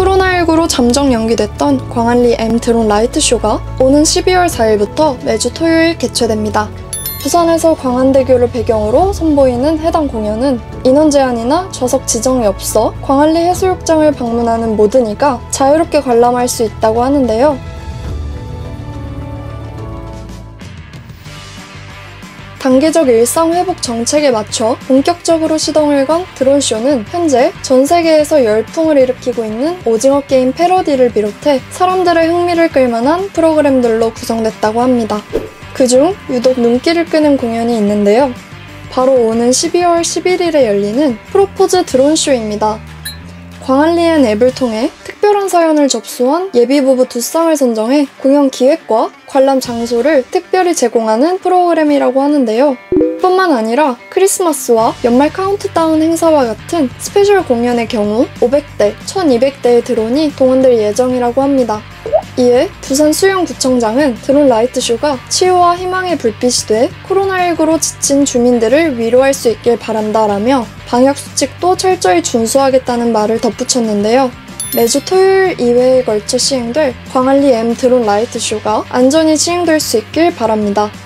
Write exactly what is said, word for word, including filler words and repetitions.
코로나십구로 잠정 연기됐던 광안리 M 드론 라이트쇼가 오는 십이월 사일부터 매주 토요일 개최됩니다. 부산에서 광안대교를 배경으로 선보이는 해당 공연은 인원 제한이나 좌석 지정이 없어 광안리 해수욕장을 방문하는 모든 이가 자유롭게 관람할 수 있다고 하는데요. 단기적 일상 회복 정책에 맞춰 본격적으로 시동을 건 드론쇼는 현재 전 세계에서 열풍을 일으키고 있는 오징어 게임 패러디를 비롯해 사람들의 흥미를 끌만한 프로그램들로 구성됐다고 합니다. 그중 유독 눈길을 끄는 공연이 있는데요. 바로 오는 십이월 십일일에 열리는 프로포즈 드론쇼입니다. 광안리엔 앱을 통해 특별한 사연을 접수한 예비부부 두 쌍을 선정해 공연 기획과 관람 장소를 특별히 제공하는 프로그램이라고 하는데요. 뿐만 아니라 크리스마스와 연말 카운트다운 행사와 같은 스페셜 공연의 경우 오백대, 천이백대의 드론이 동원될 예정이라고 합니다. 이에 부산 수영구청장은 드론 라이트쇼가 치유와 희망의 불빛이 돼 코로나십구로 지친 주민들을 위로할 수 있길 바란다라며 방역수칙도 철저히 준수하겠다는 말을 덧붙였는데요. 매주 토요일 이 회에 걸쳐 시행될 광안리 M 드론 라이트쇼가 안전히 시행될 수 있길 바랍니다.